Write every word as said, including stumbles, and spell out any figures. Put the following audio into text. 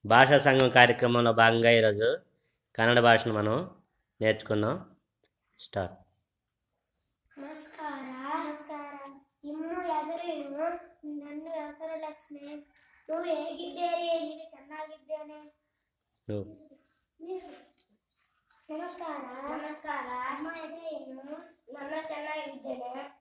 భాషా సంఘం కార్యక్రమంలో భాగంగా ఈరోజు కన్నడ భాషను మనం నేర్చుకుందాం. స్టార్ట్. ನಮಸ್ಕಾರ. ನಮಸ್ಕಾರ. ನಿಮ್ಮ ಹೆಸರೇನು? ನನ್ನ ಹೆಸರು ಲಕ್ಷ್ಮಿ. ನೀವು ಹೇಗಿದ್ದೀರಿ? ನಾನು ಚೆನ್ನಾಗಿದ್ದೇನೆ. ನಮಸ್ಕಾರ. ನಮಸ್ಕಾರ. ನಿಮ್ಮ ಹೆಸರೇನು? ನಾನು ಚೆನ್ನಾಗಿದ್ದೇನೆ.